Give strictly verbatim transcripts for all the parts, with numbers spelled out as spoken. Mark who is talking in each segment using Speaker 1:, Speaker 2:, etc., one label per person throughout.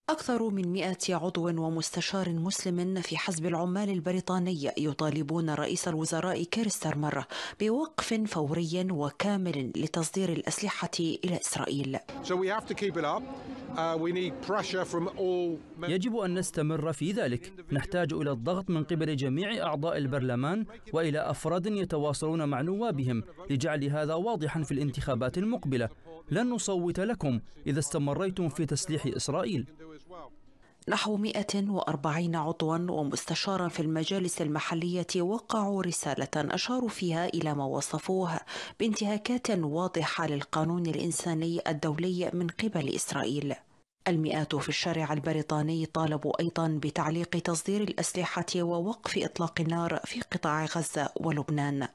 Speaker 1: أكثر من مئة عضو ومستشار مسلم في حزب العمال البريطاني يطالبون رئيس الوزراء كير ستارمر بوقف فوري وكامل لتصدير الأسلحة إلى إسرائيل.
Speaker 2: يجب أن نستمر في ذلك. نحتاج إلى الضغط من قبل جميع أعضاء البرلمان وإلى أفراد يتواصلون مع نوابهم لجعل هذا واضحا في الانتخابات المقبلة. لن نصوت لكم إذا استمريتم في تسليح إسرائيل.
Speaker 1: نحو مئة وأربعين عضوا ومستشارا في المجالس المحلية وقعوا رسالة أشاروا فيها إلى ما وصفوه بانتهاكات واضحة للقانون الإنساني الدولي من قبل إسرائيل. المئات في الشارع البريطاني طالبوا أيضا بتعليق تصدير الأسلحة ووقف إطلاق النار في قطاع غزة ولبنان.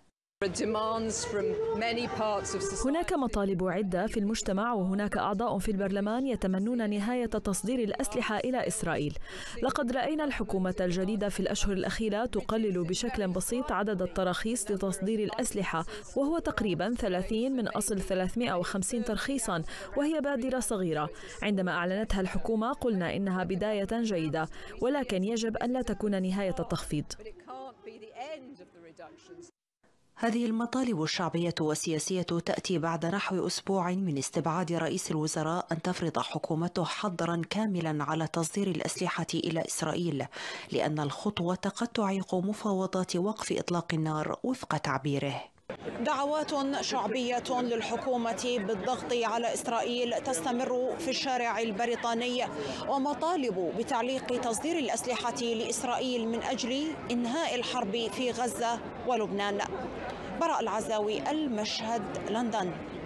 Speaker 3: هناك مطالب عدة في المجتمع، وهناك أعضاء في البرلمان يتمنون نهاية تصدير الأسلحة إلى إسرائيل. لقد رأينا الحكومة الجديدة في الأشهر الأخيرة تقلل بشكل بسيط عدد التراخيص لتصدير الأسلحة، وهو تقريبا ثلاثين من أصل ثلاثمئة وخمسين ترخيصا، وهي بادرة صغيرة. عندما أعلنتها الحكومة قلنا إنها بداية جيدة، ولكن يجب أن لا تكون نهاية التخفيض.
Speaker 1: هذه المطالب الشعبية والسياسية تأتي بعد نحو أسبوع من استبعاد رئيس الوزراء أن تفرض حكومته حظرا كاملا على تصدير الأسلحة إلى إسرائيل، لأن الخطوة قد تعيق مفاوضات وقف إطلاق النار وفق تعبيره. دعوات شعبية للحكومة بالضغط على إسرائيل تستمر في الشارع البريطاني، ومطالب بتعليق تصدير الأسلحة لإسرائيل من أجل إنهاء الحرب في غزة ولبنان. براء العزاوي، المشهد، لندن.